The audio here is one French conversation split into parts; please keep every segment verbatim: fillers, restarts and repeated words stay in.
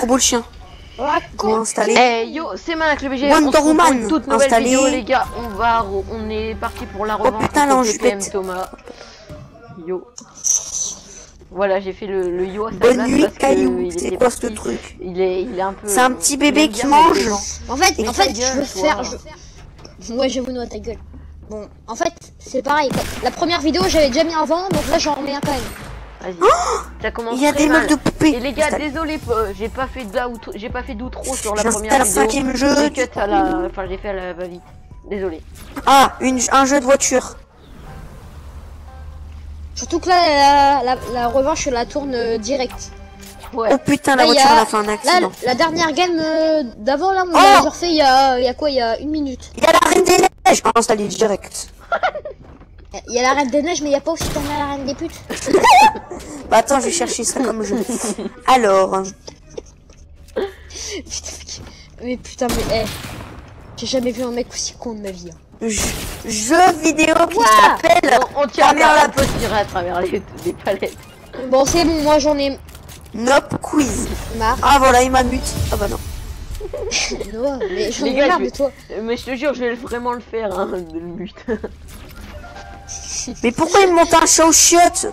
trop beau le chien. Bon, installé. Eh yo, c'est Mac le B G. Wonder On se retrouve pour Woman, une toute nouvelle installé. vidéo les gars. On va, on est parti pour la revanche. Oh putain, contre non, je T P M pète. Thomas. Yo. Voilà, j'ai fait le, le yo à sa Bonne place nuit, parce que Caillou. il C'est était quoi parti. ce truc? Il est, il est un peu. C'est un petit il bébé aime qui bien mettre mange. les gens. En fait, Mais en fait, ta gueule, je veux toi. faire. Je... Ouais, j'avoue, noix ta gueule. Bon, en fait, c'est pareil. La première vidéo, j'avais déjà mis un vent, donc là, j'en remets un quand même. Vas-y. Ça commence Il y a très des mal. meufs de poupées. Et les gars, Installé. désolé, euh, j'ai pas fait d'outro, j'ai pas fait d'outro sur la J'installe première un vidéo. cinquième jeu, J'ai du cut à la, enfin j'ai fait à la va-vite. Désolé. Ah, une, un jeu de voiture. Surtout que là, la, la, la revanche, je la tourne euh, direct. Ouais. Oh putain, la Là, il y voiture a- elle a fait un Là, accident. la dernière game euh, d'avant, là, on Oh l'a refait il y a, il y a quoi, il y a une minute. Il y a la reine des neiges. Installé direct. Il y a la reine des neiges, mais il n'y a pas aussi tourné la reine des putes. Bah attends, je vais chercher ça comme jeu. Alors, Putain, mais putain, mais eh, j'ai jamais vu un mec aussi con de ma vie. hein. jeu, jeu vidéo qui Ouah. s'appelle On, on tire à Caméra travers, la on peut tirer à travers les, les palettes. Bon, c'est bon, moi j'en ai Nop Quiz. marre. Ah voilà, il m'a mute. Ah bah non. Noah, mais j'en Les ai gars, marre je de vais- toi. Mais je te jure, je vais vraiment le faire, hein, de le but. Mais pourquoi il me monte un chat aux chiottes?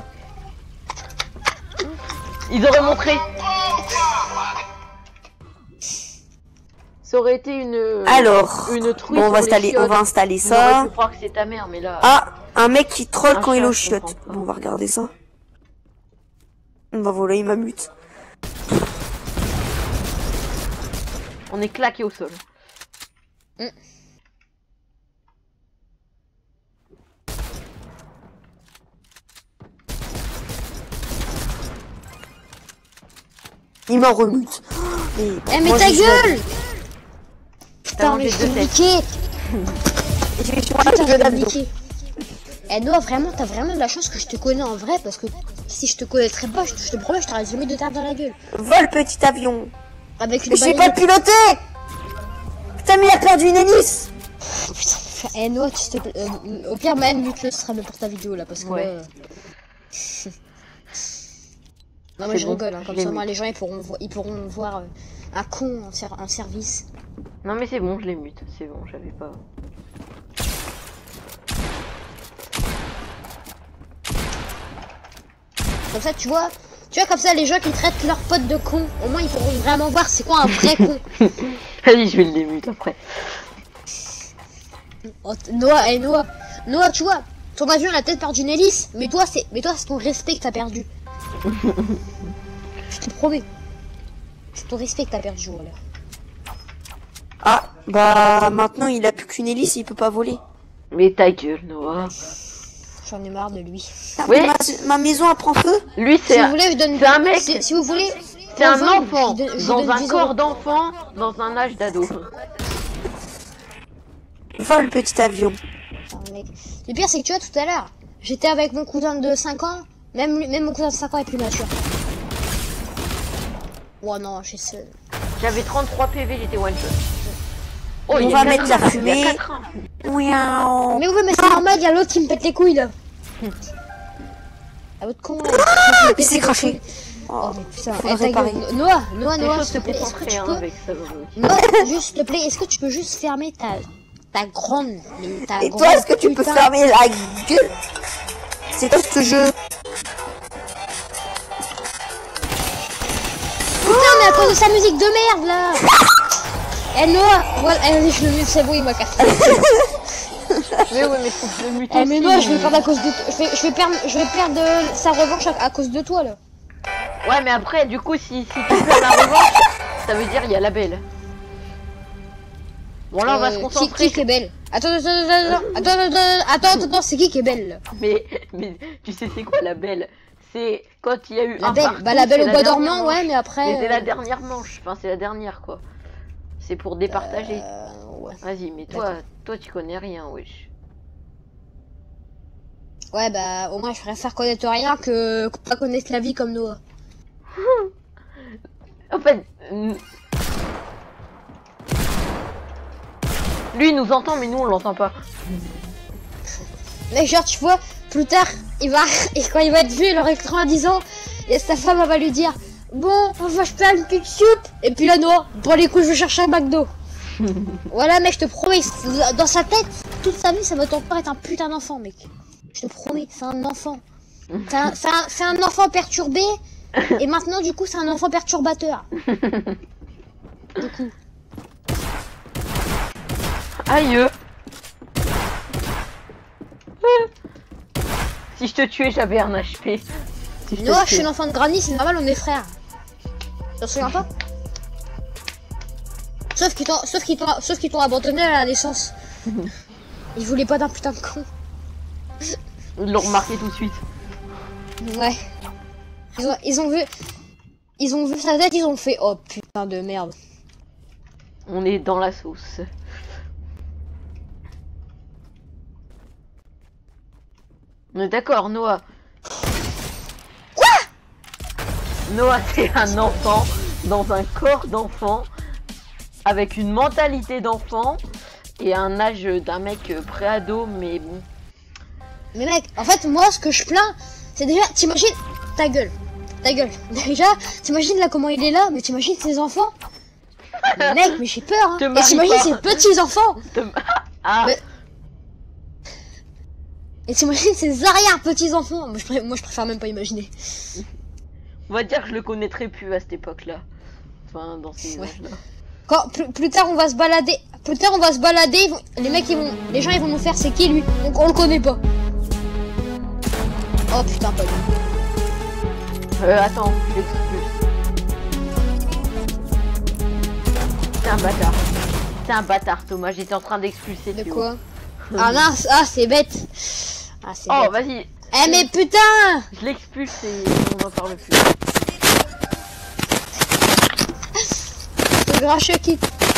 Ils auraient montré. Ça aurait été une. Alors, une truie bon, on sur va les installer, on chiottes. va installer On aurait ça. pu croire que c'est ta mère, mais là. Ah, un mec qui troll Un quand il est chat, aux je chiottes. comprends pas. Bon, on va regarder ça. Bah voilà, il m'a mute. On est claqué au sol. Il m'a remute. Mais, Eh, mais moi, ta je- gueule! T'as Putain, mangé mais je deux t'ai têtes. niqué! Je vais sur un Putain, jeu je t'ai d'avion. niqué. Eh, Noah, vraiment, t'as vraiment de la chance que je te connais en vrai, parce que si je te connaîtrais pas, je te, je te promets, je t'aurais jamais de terre dans la gueule. Vol petit avion. Avec une Mais je sais pas balayette. le piloter. Putain, mais il a perdu une hélice. Putain, eh, Noah, tu te plaît, euh, au pire, même, mute-le, ce sera mieux pour ta vidéo, là, parce que Ouais. là, euh, Non, mais C'est je bon, rigole, hein, je comme l'ai ça, mis. moi, les gens, ils pourront, vo- ils pourront voir euh, un con en, ser- en service. Non, mais c'est bon, je les mute. C'est bon, j'avais pas. Comme ça, tu vois, tu vois, comme ça, les gens qui traitent leurs potes de cons, au moins, ils pourront vraiment voir c'est quoi un vrai con. Allez, je vais le démute après. Oh, t- Noah, eh, Noah, Noah, tu vois, ton avion, il a peut-être perdu une hélice, mais toi, c'est, mais toi, c'est ton respect que t'as perdu. Je te promets. C'est ton respect que t'as perdu, voilà. Ah, bah maintenant il a plus qu'une hélice, il peut pas voler. Mais ta gueule, Noah. J'en ai marre de lui. Putain, Oui. mais ma, ma maison elle prend feu. Lui, Si c'est vous un, voulez, je donne. c'est un mec. Si, si vous voulez. c'est un on vend, enfant. je donne- je Dans donne un dix corps euros. d'enfant, dans un âge d'ado. Vol petit avion. Putain, mec. Le pire, c'est que tu vois, tout à l'heure, j'étais avec mon cousin de cinq ans, même, lui- même mon cousin de cinq ans est plus mature. Oh non, j'ai seul. J'avais trente-trois P V, j'étais one shot. Oh, On il y a va quatre mettre la trains, il y a fumée. quatre trains. Miaou. Mais oui, mais c'est normal, il y a l'autre qui me pète les couilles là. Ah, l'autre con là. Il s'est craché. Oh, mais putain, Faut eh, le ta réparer. gueule. Noah, Noah, C'est Noah, chaud de s'il se te plaît, est-ce que concentrer tu hein, peux. avec ça. vraiment. Noah, juste s'il te plaît, est-ce que tu peux juste fermer ta. ta grande. le- Ta Et grande toi, est-ce que tu peux putain- fermer la gueule? C'est quoi ce jeu? Putain, mais à cause de sa musique de merde là. Eh Noah, voilà, eh, vas-y, je le mute, c'est bon, il m'a cassé. Mais ouais, mais faut que je le mute Eh, mais aussi. Noah, je vais perdre à cause de toi. Je vais, je vais perdre, je vais perdre de- sa revanche à, à cause de toi là. Ouais, mais après, du coup, si, si tu perds la revanche, ça veut dire il y a la belle. Bon, là, on va Euh, se qui, concentrer. qui, qui est belle? Attends, attends, attends, attends, attends, attends, attends, attends, c'est qui qui est belle là? Mais, mais tu sais, c'est quoi la belle? C'est quand il y a eu La un belle, partout, bah la belle c'est au la bois dernière dormant, manche. ouais, mais après. Mais c'est la euh, dernière manche, enfin, c'est la dernière quoi. C'est pour départager. euh, ouais. Vas-y, mais toi, toi, tu connais rien, wesh. Ouais, bah au moins je préfère connaître rien que, que pas connaître la vie comme Noah. En fait, euh, lui il nous entend, mais nous on l'entend pas. Mais genre, tu vois, plus tard, il va, et quand il va être vu, il aura quatre-vingt-dix ans, et sa femme elle va lui dire, Bon, on va faire une petite soupe. Et puis la noix. Bon, les coups, je vais chercher un McDo. Voilà, mec, je te promets, dans sa tête, toute sa vie, ça va encore être un putain d'enfant, mec. Je te promets, c'est un enfant. C'est un, c'est un, c'est un enfant perturbé. Et maintenant, du coup, c'est un enfant perturbateur. Du coup. Aïe. Si je te tuais, j'avais un H P. Si je te Non, je tuais. suis l'enfant de Granny, c'est normal, on est frères. Tu te souviens pas? Sauf qu'ils t'ont, sauf qu'ils t'ont, sauf qu'ils t'ont abandonné à la naissance. Ils voulaient pas d'un putain de con. Ils l'ont remarqué tout de suite. Ouais. Ils ont, ils ont vu, ils ont vu sa tête, ils ont fait oh putain de merde. On est dans la sauce. On est d'accord, Noah. Quoi? Noah, c'est un enfant dans un corps d'enfant, avec une mentalité d'enfant et un âge d'un mec pré-ado, mais bon. Mais mec, en fait, moi, ce que je plains, c'est déjà, t'imagines, ta gueule, ta gueule. Déjà, t'imagines là comment il est là, mais t'imagines ses enfants. Mais mec, mais j'ai peur, hein. Te Et marie t'imagines pas. ses petits enfants. Te- Ah, Mais- Et t'imagines ses arrière petits enfants. Moi, je préfère, moi, je préfère même pas imaginer. on va dire que je le connaîtrais plus à cette époque-là. Enfin, dans ces Ouais. âges-là. Quand plus, plus tard on va se balader, plus tard on va se balader, ils vont- les mecs ils vont, les gens ils vont nous faire c'est qui lui, donc on le connaît pas. Oh putain pas lui. Euh, attends, je l'expulse. C'est un bâtard. C'est un bâtard, Thomas. J'étais en train d'expulser. De Théo. quoi? Ah mince, ah c'est bête. Ah c'est Oh, bête. vas-y. Eh mais putain! Je l'expulse et on n'en parle plus. Ce grincheux qui.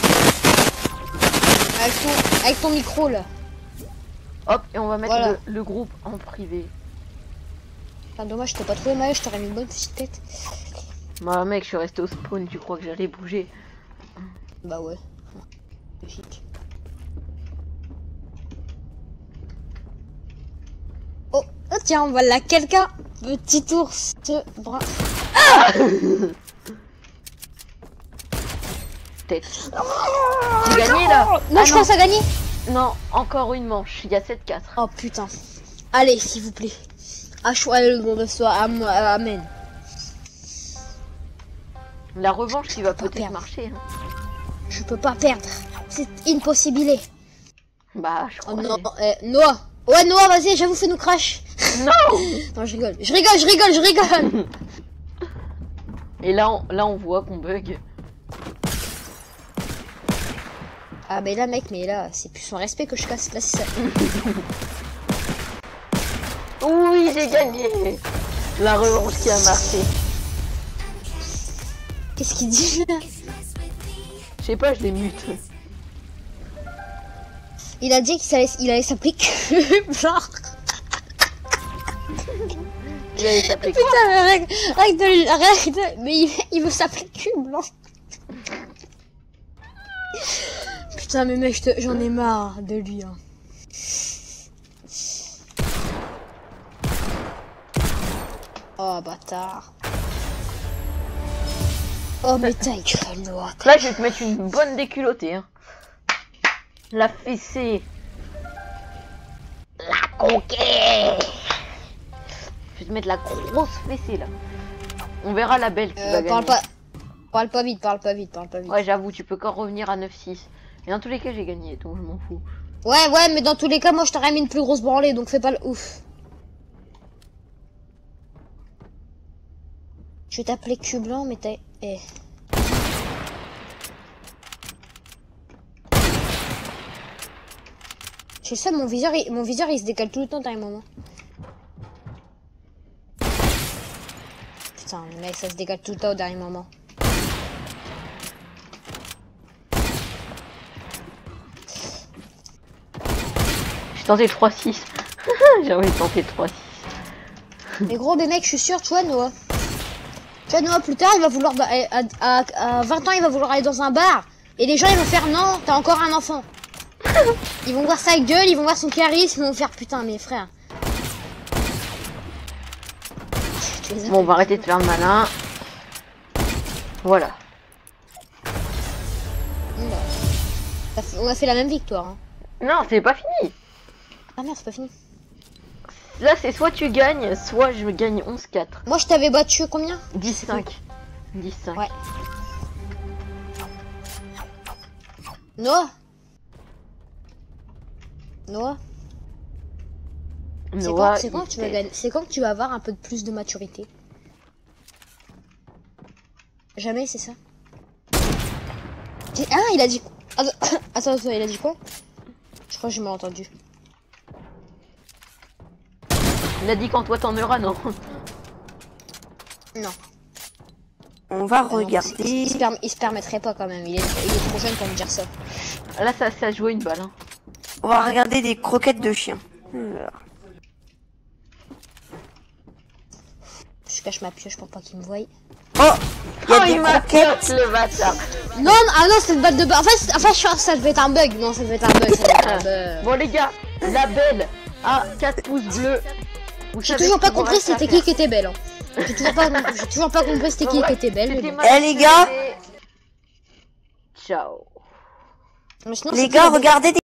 Avec ton, avec ton micro là. Hop, et on va mettre Voilà. le, le groupe en privé. Enfin, dommage, je t'ai pas trouvé mal, je t'aurais mis une bonne petite tête. Bah, mec, je suis resté au spawn. Tu crois que j'allais bouger? Bah ouais. Logique. Oh, oh tiens, voilà quelqu'un. Petit ours brun. Tête. J'ai gagné là. Non, Ah je pense à gagner. Non, encore une manche. Il y a sept quatre. Oh putain. Allez, s'il vous plaît. À choix le nom de soi. Am- Amen. La revanche qui va Pas peut-être perdre. marcher. Hein. Je peux pas perdre. C'est impossible. Bah, je Oh crois. non, eh, Noah. Ouais, Noah, vas-y, j'avoue, fais-nous crash. Non. Non, je rigole. Je rigole, je rigole, je rigole. Et là, on, là, on voit qu'on bug. Ah, mais là, mec, mais là, c'est plus son respect que je casse. Là, c'est ça. Oui, j'ai gagné. La revanche qui a marché. Qu'est-ce qu'il dit là? Je sais pas, je les mute. Il a dit qu'il allait, il allait s'appeler Cube, genre. Il allait s'appeler Putain, mais arrête, arrête de, arrête de, mais il, il veut s'appeler Cube, là. Putain, mais mec, je te- j'en ai marre de lui, hein. Oh, bâtard. Oh, mais ta gueule, Noah. Là, je vais te mettre une bonne déculottée. Hein. La fessée. La conquête. Je vais te mettre la grosse fessée là. On verra la belle qui va Euh, gagner. parle pas, parle pas vite, parle pas vite, parle pas vite. Ouais, j'avoue, tu peux encore revenir à neuf six. Mais dans tous les cas, j'ai gagné, donc je m'en fous. Ouais, ouais, mais dans tous les cas, moi, je t'aurais mis une plus grosse branlée, donc fais pas le ouf. Je vais t'appeler Cube blanc, mais t'as... Eh. Je sais, mon viseur, il... mon viseur, il se décale tout le temps dans les moments. Putain, mec, ça se décale tout le temps au dernier moment. J'ai tenté le trois six. J'ai envie de tenter le trois six. Mais gros, mais mec, je suis sûr, tu vois, Noah. Tu vois, Noah, plus tard, il va vouloir... À, à, à vingt ans, il va vouloir aller dans un bar. Et les gens, ils vont faire, non, t'as encore un enfant. Ils vont voir sa gueule, ils vont voir son charisme, ils vont faire, putain, mes frères. Tu les as Bon, on va arrêter de faire le malin. Voilà. Bon, bah. Ça fait- On a fait la même victoire. Hein. Non, c'est pas fini. Ah merde, c'est pas fini. Là, c'est soit tu gagnes, soit je gagne onze quatre. Moi, je t'avais battu combien? dix cinq. dix cinq. Ouais. Noah Noah C'est Noah, quand, c'est quand il que tu vas fait- gagner C'est quand que tu vas avoir un peu de plus de maturité? Jamais, c'est ça? J'ai- Ah, il a dit... Attends, attends, attends, il a dit quoi? Je crois que j'ai mal entendu. Il a dit quand toi t'en auras, non. Non. On va Ah non, il, regarder. il se perm- il se permettrait pas quand même, il est, il est trop jeune pour me dire ça. Là, ça, ça jouait une balle. Hein. On va regarder des croquettes de chien. Alors. Je cache ma pioche pour pas qu'il me voie. Oh, il y a Oh, des il m'a croquettes. fait le bâtard. Non, non, ah non, c'est une balle de bug. En fait, c'est- enfin, je pense que ça devait être un bug. Non, ça devait être un bug. Ça devait être un bug. Bon, les gars, la belle a quatre pouces bleus. Vous J'ai savez toujours ce pas qu'il vous compris reste à c'était faire. qui qui était belle. Hein. J'ai toujours pas, j'ai toujours pas compris c'était qui Bon, qui était belle. Mais C'était bon. ma Eh, les gars. Ciao. Mais sinon, Les c'est qui gars, la belle regardez des